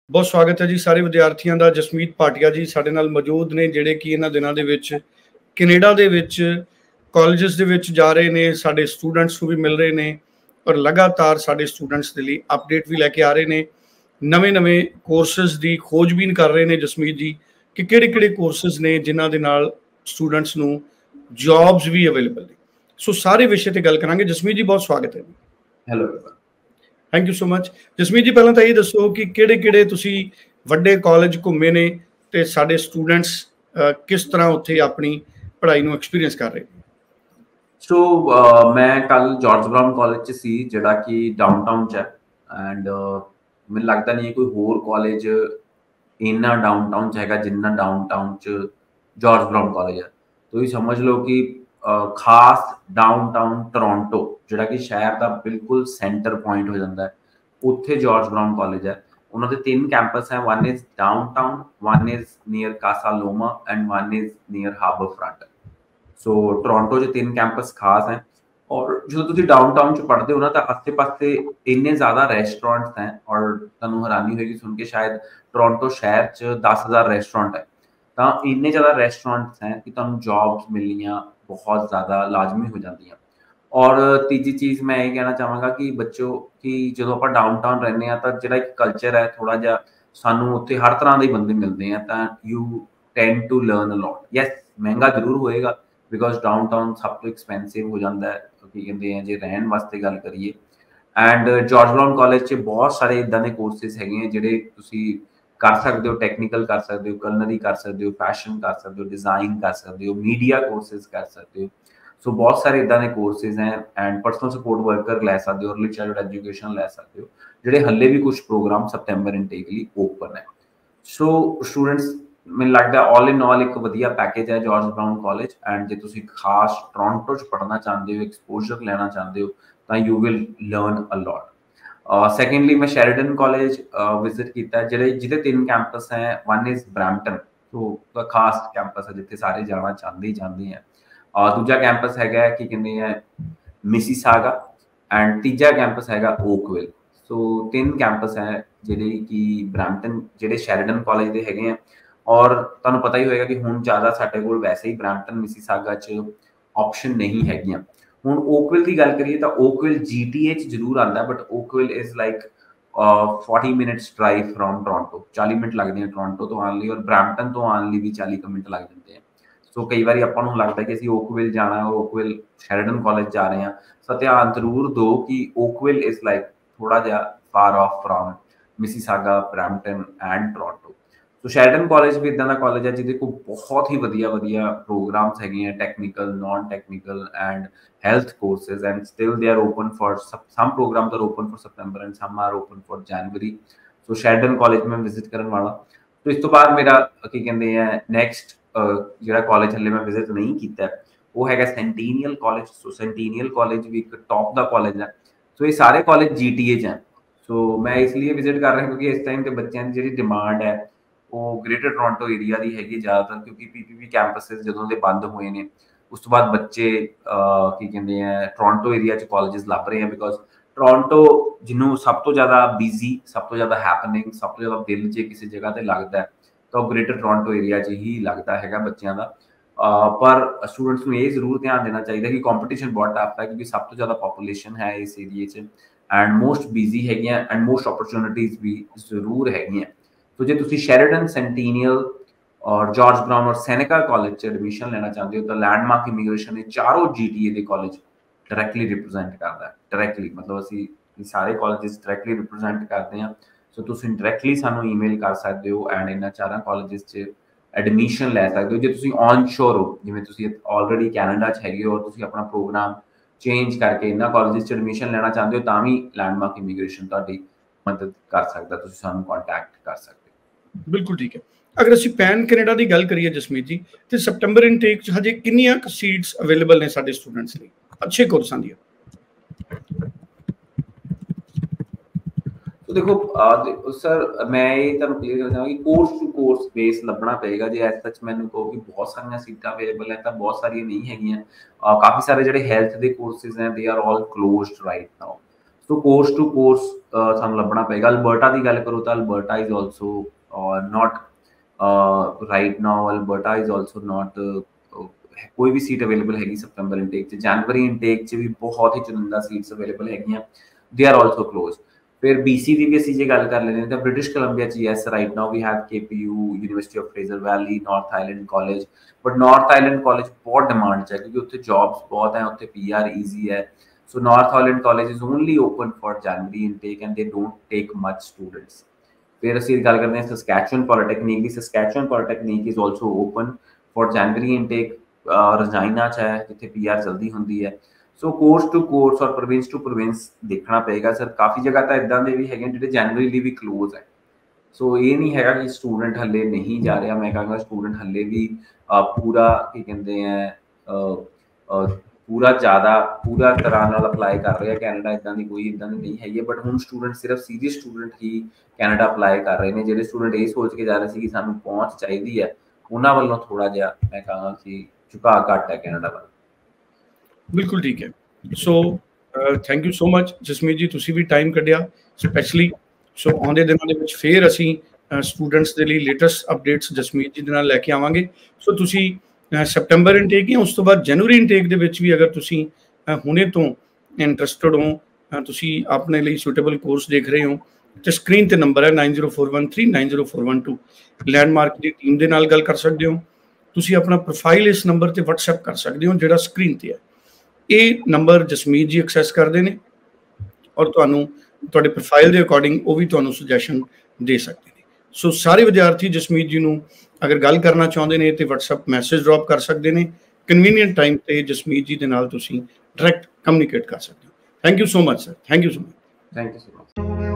ਬਹੁਤ ਸਵਾਗਤ ਹੈ ਜੀ ਸਾਰੇ ਵਿਦਿਆਰਥੀਆਂ ਦਾ। ਜਸਮੀਤ ਭਾਟੀਆ ਜੀ ਸਾਡੇ ਨਾਲ ਮੌਜੂਦ ਨੇ, ਜਿਹੜੇ ਕਿ ਇਹਨਾਂ ਦਿਨਾਂ ਦੇ ਵਿੱਚ ਕੈਨੇਡਾ ਦੇ ਵਿੱਚ ਕਾਲਜਸ ਦੇ ਵਿੱਚ ਜਾ ਰਹੇ ਨੇ, ਸਾਡੇ ਸਟੂਡੈਂਟਸ ਨੂੰ ਵੀ ਮਿਲ ਰਹੇ ਨੇ ਔਰ ਲਗਾਤਾਰ ਸਾਡੇ ਸਟੂਡੈਂਟਸ ਦੇ ਲਈ ਅਪਡੇਟ ਵੀ ਲੈ ਕੇ ਆ ਰਹੇ ਨੇ। ਨਵੇਂ ਕੋਰਸਿਸ ਦੀ ਖੋਜਬੀਨ ਕਰ ਰਹੇ ਨੇ ਜਸਮੀਤ ਜੀ ਕਿ ਕਿਹੜੇ ਕੋਰਸਿਸ ਨੇ ਜਿਨ੍ਹਾਂ ਦੇ ਨਾਲ ਸਟੂਡੈਂਟਸ ਨੂੰ ਜੌਬਸ ਵੀ ਅਵੇਲੇਬਲ ਨੇ। ਸੋ ਸਾਰੇ ਵਿਸ਼ੇ ਤੇ ਗੱਲ ਕਰਾਂਗੇ। ਜਸਮੀਤ ਜੀ ਬਹੁਤ ਸਵਾਗਤ ਹੈ। Hello, thank you so much. Jasmeet ji ਪਹਿਲਾਂ ਤਾਂ ਇਹ ਦੱਸੋ ਕਿ ਕਿਹੜੇ ਤੁਸੀਂ ਵੱਡੇ ਕਾਲਜ ਘੁੰਮੇ ਨੇ ਤੇ ਸਾਡੇ ਸਟੂਡੈਂਟਸ ਕਿਸ ਤਰ੍ਹਾਂ ਉੱਥੇ ਆਪਣੀ ਪੜ੍ਹਾਈ ਨੂੰ ਐਕਸਪੀਰੀਅੰਸ ਕਰ ਰਹੇ ਨੇ। ਸੋ ਮੈਂ ਕੱਲ ਜਾਰਜ ਬਰਾਊਨ ਕਾਲਜ 'ਚ ਸੀ, ਜਿਹੜਾ ਕਿ ਡਾਊਨਟਾਊਨ 'ਚ ਹੈ। ਐਂਡ ਮੈਨੂੰ ਲੱਗਦਾ ਨਹੀਂ ਕੋਈ ਹੋਰ ਕਾਲਜ ਇੰਨਾ ਡਾਊਨਟਾਊਨ 'ਚ ਹੈਗਾ ਜਿੰਨਾ ਡਾਊਨਟਾਊਨ 'ਚ ਜਾਰਜ ਬਰਾਊਨ ਕਾਲਜ ਹੈ। ਤੁਸੀਂ ਸਮਝ ਲਓ ਕਿ ਖਾਸ ਡਾਊਨਟਾਊਨ ਟੋਰਾਂਟੋ, ਜਿਹੜਾ ਕਿ ਸ਼ਹਿਰ ਦਾ ਬਿਲਕੁਲ ਸੈਂਟਰ ਪੁਆਇੰਟ ਹੋ ਜਾਂਦਾ ਹੈ, ਉੱਥੇ ਜਾਰਜ ਬਰਾਊਨ ਕਾਲਜ ਹੈ। ਉਹਨਾਂ ਦੇ 3 ਕੈਂਪਸ ਹੈ। One is downtown, one is near Casa Loma and one is near Harbour Front. So Toronto 'ਚ 3 ਕੈਂਪਸ ਖਾਸ ਹੈ। ਔਰ ਜਦੋਂ ਤੁਸੀਂ ਡਾਊਨਟਾਊਨ 'ਚ ਪੜ੍ਹਦੇ ਹੋ ਨਾ, ਤਾਂ ਆਸੇ ਪਾਸੇ ਇੰਨੇ ਜ਼ਿਆਦਾ ਰੈਸਟੋਰੈਂਟਸ ਹੈ। ਔਰ ਤੁਹਾਨੂੰ ਹੈਰਾਨੀ ਹੋਏਗੀ ਸੁਣ ਕੇ ਸ਼ਾਇਦ, ਟੋਰਾਂਟੋ ਸ਼ਹਿਰ 'ਚ 10,000 ਰੈਸਟੋਰੈਂਟ ਹੈ। ਤਾਂ ਇੰਨੇ ਜ਼ਿਆਦਾ ਰੈਸਟੋਰੈਂਟਸ ਹੈ ਕਿ ਤੁਹਾਨੂੰ ਜੌਬਸ ਮਿਲਣੀਆਂ ਬਹੁਤ ਜ਼ਿਆਦਾ ਲਾਜ਼ਮੀ ਹੋ ਜਾਂਦੀਆਂ। ਔਰ ਤੀਜੀ ਚੀਜ਼ ਮੈਂ ਇਹ ਕਹਿਣਾ ਚਾਹਾਂਗਾ ਕਿ ਬੱਚੋ ਕਿ ਜਦੋਂ ਆਪਾਂ ਡਾਊਨਟਾਊਨ ਰਹਿੰਦੇ ਹਾਂ ਤਾਂ ਜਿਹੜਾ ਇੱਕ ਕਲਚਰ ਹੈ, ਥੋੜ੍ਹਾ ਜਿਹਾ ਸਾਨੂੰ ਉੱਥੇ ਹਰ ਤਰ੍ਹਾਂ ਦੇ ਬੰਦੇ ਮਿਲਦੇ ਆ, ਤਾਂ you tend to learn a lot. Yes, ਮਹਿੰਗਾ ਜ਼ਰੂਰ ਹੋਏਗਾ ਬਿਕੋਜ਼ ਡਾਊਨਟਾਊਨ ਸਭ ਤੋਂ ਐਕਸਪੈਂਸਿਵ ਹੋ ਜਾਂਦਾ ਹੈ, ਕੀ ਕਹਿੰਦੇ ਆ ਜੇ ਰਹਿਣ ਵਾਸਤੇ ਗੱਲ ਕਰੀਏ। ਐਂਡ ਜਾਰਜ ਬਰਾਊਨ ਕਾਲਜ 'ਚ ਬਹੁਤ ਸਾਰੇ ਇੱਦਾਂ ਦੇ ਕੋਰਸਿਸ ਹੈਗੇ ਆ ਜਿਹੜੇ ਤੁਸੀਂ ਕਰ ਸਕਦੇ ਹੋ। ਟੈਕਨੀਕਲ ਕਰ ਸਕਦੇ ਹੋ, ਕਲਨਰੀ ਕਰ ਸਕਦੇ ਹੋ, ਫੈਸ਼ਨ ਕਰ ਸਕਦੇ ਹੋ, ਡਿਜ਼ਾਈਨ ਕਰ ਸਕਦੇ ਹੋ, ਮੀਡੀਆ ਕੋਰਸਿਸ ਕਰ ਸਕਦੇ ਹੋ। ਸੋ ਬਹੁਤ ਸਾਰੇ ਇੱਦਾਂ ਦੇ ਕੋਰਸਿਸ ਹੈ। ਐਂਡ ਪਰਸਨਲ ਸਪੋਰਟ ਵਰਕਰ ਲੈ ਸਕਦੇ ਹੋ, ਅਰਲੀ ਚਾਈਲਡ ਐਜੂਕੇਸ਼ਨ ਲੈ ਸਕਦੇ ਹੋ, ਜਿਹੜੇ ਹੱਲੇ ਵੀ ਕੁਝ ਪ੍ਰੋਗਰਾਮ ਸਤੰਬਰ ਇਨਟੇਕ ਲਈ ਓਪਨ ਹੈ। ਸੋ ਸਟੂਡੈਂਟਸ, ਮੈਨੂੰ ਲੱਗਦਾ ਆਲ ਇਨ ਆਲ ਇੱਕ ਵਧੀਆ ਪੈਕੇਜ ਹੈ ਜਾਰਜ ਬਰਾਊਨ ਕਾਲਜ। ਐਂਡ ਜੇ ਤੁਸੀਂ ਖਾਸ ਟੋਰਾਂਟੋ 'ਚ ਪੜ੍ਹਨਾ ਚਾਹੁੰਦੇ ਹੋ, ਐਕਸਪੋਜ਼ਰ ਲੈਣਾ ਚਾਹੁੰਦੇ ਹੋ, ਤਾਂ you will learn a lot. Secondly ਮੈਂ ਸ਼ੈਰੀਡਨ ਕਾਲਜ ਵਿਜ਼ਿਟ ਕੀਤਾ, ਜਿਹਦੇ 3 ਕੈਂਪਸ ਹੈ। ਵਨ ਇਜ਼ ਬਰੈਂਪਟਨ, ਸੋ ਖਾਸ ਕੈਂਪਸ ਹੈ ਜਿੱਥੇ ਸਾਰੇ ਜਾਣਾ ਚਾਹੁੰਦੇ ਹੈ। ਦੂਜਾ ਕੈਂਪਸ ਹੈਗਾ ਕੀ ਕਹਿੰਦੇ ਆ ਮਿਸੀਸਾਗਾ, ਐਂਡ ਤੀਜਾ ਕੈਂਪਸ ਹੈਗਾ ਓਕਵਿਲ। ਸੋ 3 ਕੈਂਪਸ ਹੈ ਜਿਹੜੇ ਕਿ ਬਰੈਂਪਟਨ, ਜਿਹੜੇ ਸ਼ੈਰੀਡਨ ਕਾਲਜ ਦੇ ਹੈਗੇ ਆ। ਔਰ ਤੁਹਾਨੂੰ ਪਤਾ ਹੀ ਹੋਏਗਾ ਕਿ ਹੁਣ ਜ਼ਿਆਦਾ ਸਾਡੇ ਕੋਲ ਵੈਸੇ ਹੀ ਬਰੈਂਪਟਨ ਮਿਸੀਸਾਗਾ 'ਚ ਆਪਸ਼ਨ ਨਹੀਂ ਹੈਗੀਆਂ। ਹੁਣ ਓਕਵਿਲ ਦੀ ਗੱਲ ਕਰੀਏ ਤਾਂ ਓਕਵਿਲ GTA 'ਚ ਜ਼ਰੂਰ ਆਉਂਦਾ, but Oakville is like 40 minutes drive from Toronto. 40 minute ਲੱਗਦੇ ਆ ਟੋਰਾਂਟੋ ਤੋਂ ਆਉਣ ਲਈ, ਔਰ ਬਰੈਂਪਟਨ ਤੋਂ ਆਉਣ ਲਈ ਵੀ 40 ਮਿੰਟ ਲੱਗ ਜਾਂਦੇ ਆ। ਸੋ ਕਈ ਵਾਰੀ ਆਪਾਂ ਨੂੰ ਲੱਗਦਾ ਕਿ ਅਸੀਂ ਓਕਵਿਲ ਜਾਣਾ, ਓਕਵਿਲ ਸ਼ੈਰੀਡਨ ਕਾਲਜ ਜਾ ਰਹੇ ਹਾਂ, ਤਾਂ ਧਿਆਨ ਜ਼ਰੂਰ ਦਿਓ ਕਿ ਓਕਵਿਲ ਇਜ਼ ਲਾਈਕ ਥੋੜਾ ਜਿਹਾ far off from Mississauga, Brampton and Toronto. So Sheridan college ਵੀ ਇੱਦਾਂ ਦਾ ਕਾਲਜ ਹੈ ਜਿਹਦੇ ਕੋਲ ਬਹੁਤ ਹੀ ਵਧੀਆ ਪ੍ਰੋਗਰਾਮਸ ਹੈਗੇ ਆ, technical, non technical and health courses, and still they are open for some programs are open for September and some are open for January. So Sheridan College में visit ਕਰਨ ਵਾਲਾ। तो ਇਸ ਤੋਂ ਬਾਅਦ ਮੇਰਾ ਕੀ ਕਹਿੰਦੇ ਆ ਨੈਕਸਟ ਜਿਹੜਾ ਕਾਲਜ ਹਲੇ ਮੈਂ ਵਿਜ਼ਿਟ ਨਹੀਂ ਕੀਤਾ ਉਹ ਹੈਗਾ ਸੈਂਟੀਨੀਅਲ ਕਾਲਜ। ਸੋ ਸੈਂਟੀਨੀਅਲ ਕਾਲਜ ਵੀ ਇੱਕ ਟੌਪ ਦਾ ਕਾਲਜ ਹੈ। ਸੋ ਇਹ ਸਾਰੇ ਕਾਲਜ GTA 'ਚ ਹੈ। ਸੋ ਮੈਂ ਇਸ ਲਈ ਵਿਜ਼ਿਟ ਕਰ ਰਿਹਾ ਕਿਉਂਕਿ ਇਸ ਟਾਈਮ ਤੇ ਬੱਚਿਆਂ ਦੀ ਜਿਹੜੀ ਡਿਮਾਂਡ ਹੈ ਉਹ ਗ੍ਰੇਟਰ ਟੋਰਾਂਟੋ ਏਰੀਆ ਦੀ ਹੈਗੀ ਜ਼ਿਆਦਾਤਰ, ਕਿਉਂਕਿ PPP ਕੈਂਪਸਿਸ ਜਦੋਂ ਦੇ ਬੰਦ ਹੋਏ ਨੇ ਉਸ ਤੋਂ ਬਾਅਦ ਬੱਚੇ ਕੀ ਕਹਿੰਦੇ ਆ ਟੋਰਾਂਟੋ ਏਰੀਆ 'ਚ ਕਾਲਜਸ ਲੱਭ ਰਹੇ ਆ। ਬਿਕੋਜ਼ ਟੋਰਾਂਟੋ ਜਿਹਨੂੰ ਸਭ ਤੋਂ ਜ਼ਿਆਦਾ ਬਿਜ਼ੀ, ਸਭ ਤੋਂ ਜ਼ਿਆਦਾ ਹੈਪਨਿੰਗ, ਸਭ ਤੋਂ ਜ਼ਿਆਦਾ ਦਿਲ ਜੇ ਕਿਸੇ ਜਗ੍ਹਾ ਤੇ ਲੱਗਦਾ ਤਾਂ ਉਹ ਗ੍ਰੇਟਰ ਟੋਰਾਂਟੋ ਏਰੀਆ 'ਚ ਹੀ ਲੱਗਦਾ ਹੈਗਾ ਬੱਚਿਆਂ ਦਾ। ਪਰ ਸਟੂਡੈਂਟਸ ਨੂੰ ਇਹ ਜ਼ਰੂਰ ਧਿਆਨ ਦੇਣਾ ਚਾਹੀਦਾ ਕਿ ਕੰਪੀਟੀਸ਼ਨ ਬਹੁਤ ਟਫ ਹੈ, ਕਿਉਂਕਿ ਸਭ ਤੋਂ ਜ਼ਿਆਦਾ ਪੋਪੂਲੇਸ਼ਨ ਹੈ ਇਸ ਏਰੀਏ 'ਚ ਐਂਡ ਮੋਸਟ ਬਿਜ਼ੀ ਹੈਗੀਆਂ ਐਂਡ ਮੋਸਟ ਓਪਰਚੁਨਿਟੀਜ਼ ਵੀ ਜ਼ਰੂਰ ਹੈਗੀਆਂ। ਸੋ ਜੇ ਤੁਸੀਂ ਸ਼ੈਰੀਡਨ, ਸੈਂਟੀਨੀਅਲ ਔਰ ਜਾਰਜ ਬਰਾਊਨ ਔਰ ਸੈਨੇਕਾ ਕਾਲਜ 'ਚ ਐਡਮਿਸ਼ਨ ਲੈਣਾ ਚਾਹੁੰਦੇ ਹੋ ਤਾਂ ਲੈਂਡਮਾਰਕ ਇਮੀਗ੍ਰੇਸ਼ਨ ਇਹ ਚਾਰੋਂ GTA ਦੇ ਕਾਲਜ ਡਾਇਰੈਕਟਲੀ ਰਿਪਰੈਜ਼ੈਂਟ ਕਰਦਾ ਹੈ। ਡਾਇਰੈਕਟਲੀ ਮਤਲਬ ਅਸੀਂ ਸਾਰੇ ਕਾਲਜਸ ਡਾਇਰੈਕਟਲੀ ਰਿਪਰੈਜ਼ੈਂਟ ਕਰਦੇ ਹਾਂ। ਸੋ ਤੁਸੀਂ ਡਾਇਰੈਕਟਲੀ ਸਾਨੂੰ ਈਮੇਲ ਕਰ ਸਕਦੇ ਹੋ ਐਂਡ ਇਹਨਾਂ ਚਾਰਾਂ ਕਾਲਜਸ 'ਚ ਐਡਮਿਸ਼ਨ ਲੈ ਸਕਦੇ ਹੋ। ਜੇ ਤੁਸੀਂ ਔਨ ਸ਼ੋਰ ਹੋ, ਜਿਵੇਂ ਤੁਸੀਂ ਆਲਰੇਡੀ ਕੈਨੇਡਾ 'ਚ ਹੈਗੇ ਹੋ ਔਰ ਤੁਸੀਂ ਆਪਣਾ ਪ੍ਰੋਗਰਾਮ ਚੇਂਜ ਕਰਕੇ ਇਹਨਾਂ ਕਾਲਜਸ 'ਚ ਐਡਮਿਸ਼ਨ ਲੈਣਾ ਚਾਹੁੰਦੇ ਹੋ, ਤਾਂ ਵੀ ਲੈਂਡਮਾਰਕ ਇਮੀਗ੍ਰੇਸ਼ਨ ਤੁਹਾਡੀ ਮਦਦ ਕਰ ਸਕਦਾ। ਤੁਸੀਂ ਸਾਨੂੰ ਕੰਟੈਕਟ ਕਰ ਸਕਦੇ ਹੋ। ਬਿਲਕੁਲ ਠੀਕ ਹੈ। ਅਗਰ ਅਸੀਂ ਪੈਨ ਕੈਨੇਡਾ ਦੀ ਗੱਲ ਕਰੀਏ ਜਸਮੀਤ ਜੀ, ਤੇ ਸਤੰਬਰ ਇਨਟੇਕ 'ਚ ਹਜੇ ਕਿੰਨੀਆਂ ਸੀਟਸ ਅਵੇਲੇਬਲ ਨੇ ਸਾਡੇ ਸਟੂਡੈਂਟਸ ਲਈ ਅੱਛੇ ਕੋਰਸਾਂ ਦੀਆਂ? देखो सर, मैं ये ਤੁਹਾਨੂੰ ਕਲੀਅਰ ਕਰਨਾ ਚਾਹਾਂਗਾ ਕਿ ਕੋਰਸ ਟੂ ਕੋਰਸ ਬੇਸ ਲੱਭਣਾ ਪਏਗਾ। ਜੇ ਐਸ ਸੱਚ ਮੈਨੂੰ ਕਹੋ ਕਿ ਬਹੁਤ ਸਾਰੀਆਂ ਸੀਟਾਂ ਅਵੇਲੇਬਲ ਹੈ ਤਾਂ ਬਹੁਤ ਸਾਰੀਆਂ ਨਹੀਂ ਹੈਗੀਆਂ। ਕਾਫੀ ਸਾਰੇ ਜਿਹੜੇ ਹੈਲਥ ਦੇ ਕੋਰਸਿਸ ਹੈ they are all closed right now. So course to course ਸਾਨੂੰ ਲੱਭਣਾ ਪਏਗਾ। ਅਲਬਰਟਾ ਦੀ ਗੱਲ ਕਰੋ ਤਾਂ Alberta is also not right now, Alberta is also not ਕੋਈ ਵੀ ਸੀਟ ਅਵੇਲੇਬਲ ਹੈਗੀ ਸਤੰਬਰ ਇਨਟੇਕ 'ਚ। ਜਨਵਰੀ ਇਨਟੇਕ 'ਚ ਵੀ ਬਹੁਤ ਹੀ ਚੁਣਿੰਦਾ ਸੀਟਸ ਅਵੇਲੇਬਲ ਹੈਗੀਆਂ, ਦੇ ਆਰ ਆਲਸੋ ਕਲੋਜ਼। फिर BC की भी ਅਸੀਂ ਜੇ ਗੱਲ ਕਰ ਲੈਂਦੇ ਹਾਂ ਤਾਂ ਬ੍ਰਿਟਿਸ਼ ਕੋਲੰਬੀਆ 'ਚ yes right now we have KPU, university of Fraser Valley, North Island college. But North Island college ਬਹੁਤ ਡਿਮਾਂਡ 'ਚ ਹੈ ਕਿਉਂਕਿ ਉੱਥੇ ਜੌਬਸ ਬਹੁਤ ਹੈ, ਉੱਥੇ PR ਈਜ਼ੀ ਹੈ। So North Island College is only open for January intake and they don't take much students. फिर ਅਸੀਂ ਗੱਲ ਕਰਦੇ ਹਾਂ Saskatchewan Polytechnic ਦੀ। Saskatchewan Polytechnic is also open for January intake। Regina 'ਚ ਹੈ ਜਿੱਥੇ PR ਜਲਦੀ ਹੁੰਦੀ ਹੈ। So course to course or province to province ਦੇਖਣਾ ਪਏਗਾ ਸਰ। ਕਾਫੀ ਜਗ੍ਹਾ ਤਾਂ ਇੱਦਾਂ ਦੇ ਵੀ ਹੈਗੇ ਜਿਹੜੇ ਜਨਵਰੀ ਲਈ ਵੀ ਕਲੋਜ਼ ਹੈ। ਸੋ ਇਹ ਨਹੀਂ ਹੈਗਾ ਕਿ ਸਟੂਡੈਂਟ ਹੱਲੇ ਨਹੀਂ ਜਾ ਰਿਹਾ। ਮੈਂ ਕਹਾਂਗਾ ਸਟੂਡੈਂਟ ਹੱਲੇ ਵੀ ਪੂਰਾ ਕੀ ਕਹਿੰਦੇ ਹੈ ਪੂਰਾ ਤਰ੍ਹਾਂ ਨਾਲ ਅਪਲਾਈ ਕਰ ਰਿਹਾ ਕੈਨੇਡਾ। ਇੱਦਾਂ ਦੀ ਕੋਈ ਇੱਦਾਂ ਦੀ ਨਹੀਂ ਹੈਗੀ। ਬਟ ਹੁਣ ਸਟੂਡੈਂਟ ਸਿਰਫ ਸੀਰੀਅਸ ਸਟੂਡੈਂਟ ਹੀ ਕੈਨੇਡਾ ਅਪਲਾਈ ਕਰ ਰਹੇ ਨੇ। ਜਿਹੜੇ ਸਟੂਡੈਂਟ ਇਹ ਸੋਚ ਕੇ ਜਾ ਰਹੇ ਸੀ ਕਿ ਸਾਨੂੰ ਪਹੁੰਚ ਚਾਹੀਦੀ ਹੈ, ਉਹਨਾਂ ਵੱਲੋਂ ਥੋੜਾ ਜਿਹਾ ਮੈਂ ਕਹਾਂਗਾ ਕਿ ਝੁਕਾਅ ਘੱਟ ਹੈ ਕੈਨੇਡਾ ਵੱਲ। ਬਿਲਕੁਲ ਠੀਕ ਹੈ। So thank you so much Jasmeet ji, ਤੁਸੀਂ ਵੀ ਟਾਈਮ ਕੱਢਿਆ ਸਪੈਸ਼ਲੀ। ਸੋ ਆਉਂਦੇ ਦਿਨਾਂ ਦੇ ਵਿੱਚ ਫਿਰ ਅਸੀਂ ਸਟੂਡੈਂਟਸ ਦੇ ਲਈ ਲੇਟੈਸਟ ਅਪਡੇਟਸ ਜਸਮੀਤ ਜੀ ਦੇ ਨਾਲ ਲੈ ਕੇ ਆਵਾਂਗੇ। ਸੋ ਤੁਸੀਂ ਸੈਪਟੰਬਰ ਇਨਟੇਕ ਜਾਂ ਉਸ ਤੋਂ ਬਾਅਦ ਜਨਵਰੀ ਇਨਟੇਕ ਦੇ ਵਿੱਚ ਵੀ ਅਗਰ ਤੁਸੀਂ ਹੁਣੇ ਤੋਂ ਇੰਟਰਸਟਡ ਹੋ, ਤੁਸੀਂ ਆਪਣੇ ਲਈ ਸੁਟੇਬਲ ਕੋਰਸ ਦੇਖ ਰਹੇ ਹੋ, ਤੇ ਸਕਰੀਨ ਤੇ ਨੰਬਰ ਹੈ 9041390412। ਲੈਂਡਮਾਰਕ ਦੀ ਟੀਮ ਦੇ ਨਾਲ ਗੱਲ ਕਰ ਸਕਦੇ ਹੋ। ਤੁਸੀਂ ਆਪਣਾ ਪ੍ਰੋਫਾਈਲ ਇਸ ਨੰਬਰ ਤੇ WhatsApp ਕਰ ਸਕਦੇ ਹੋ ਜਿਹੜਾ ਸਕਰੀਨ ਤੇ ਹੈ। ਇਹ ਨੰਬਰ ਜਸਮੀਤ ਜੀ ਐਕਸੈਸ ਕਰਦੇ ਨੇ ਔਰ ਤੁਹਾਨੂੰ ਤੁਹਾਡੇ ਪ੍ਰੋਫਾਈਲ ਦੇ ਅਕੋਰਡਿੰਗ ਉਹ ਵੀ ਤੁਹਾਨੂੰ ਸੁਜੈਸ਼ਨ ਦੇ ਸਕਦੇ ਨੇ। ਸੋ ਸਾਰੇ ਵਿਦਿਆਰਥੀ ਜਸਮੀਤ ਜੀ ਨੂੰ ਅਗਰ ਗੱਲ ਕਰਨਾ ਚਾਹੁੰਦੇ ਨੇ ਤੇ WhatsApp ਮੈਸੇਜ ਡ੍ਰੌਪ ਕਰ ਸਕਦੇ ਨੇ। ਕਨਵੀਨੀਅੰਟ ਟਾਈਮ ਤੇ ਜਸਮੀਤ ਜੀ ਦੇ ਨਾਲ ਤੁਸੀਂ ਡਾਇਰੈਕਟ ਕਮਿਊਨੀਕੇਟ ਕਰ ਸਕਦੇ ਹੋ। Thank you so much sir. Thank you so much. Thank you so much.